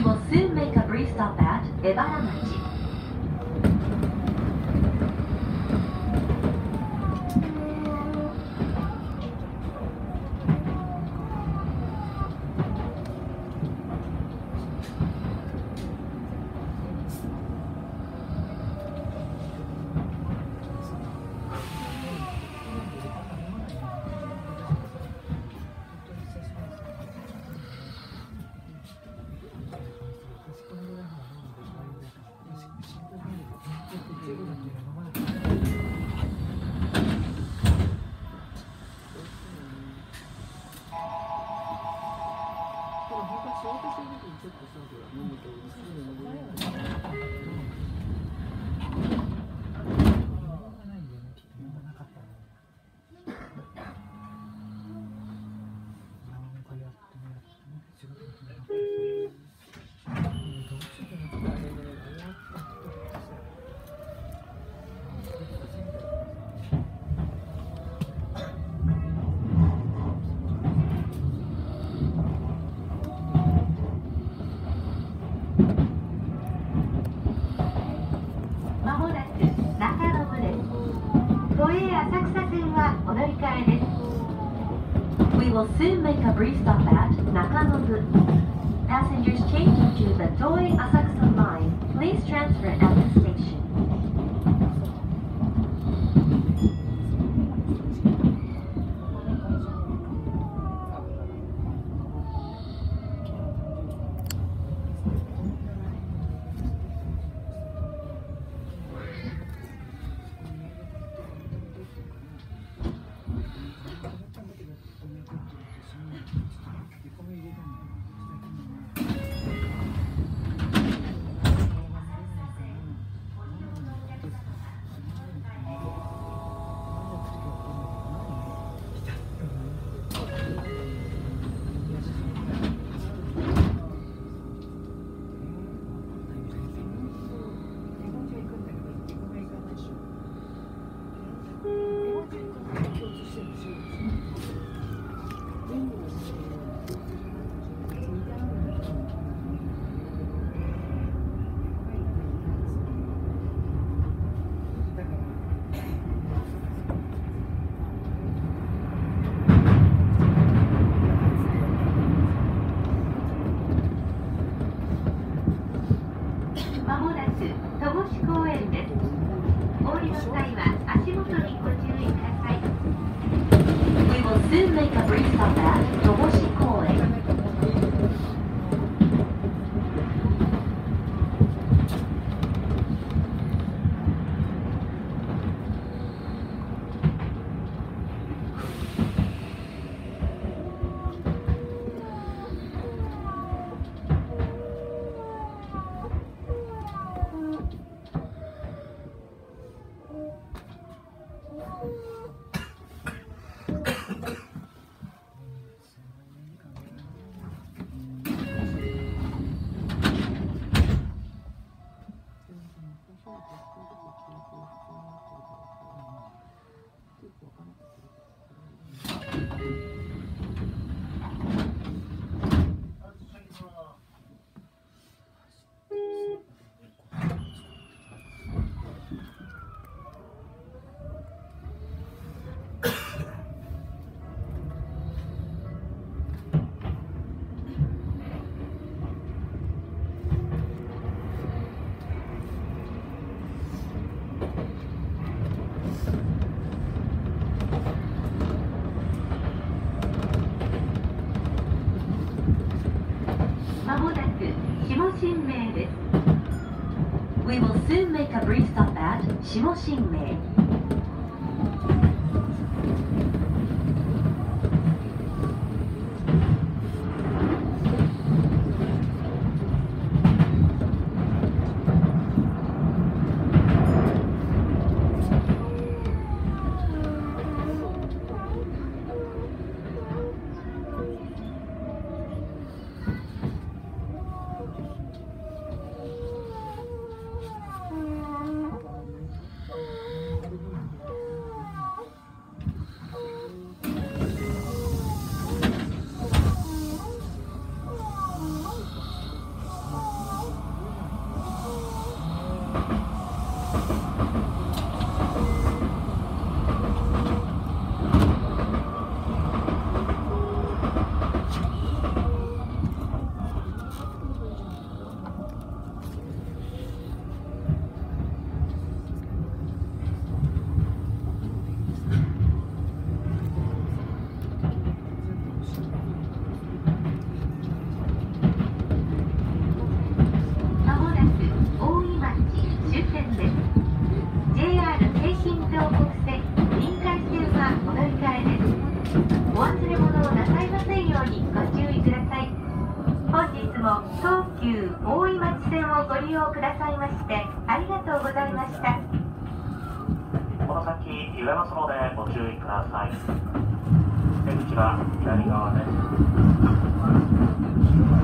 We will soon make a brief stop at 江原町。We will soon make a brief stop at Nakanobu. Passengers changing to the Toei Asakusa line, please transfer at the station. まもなく下新名です。We will soon make a brief stop at 下新名。 まもなく大井町終点です。JR 京浜東北線臨海線はお乗り換えです。お忘れ物をなさいませんようにご注意ください。本日も東急大井町線をご利用くださいましてありがとうございました。 この先揺れますのでご注意ください。出口は左側です。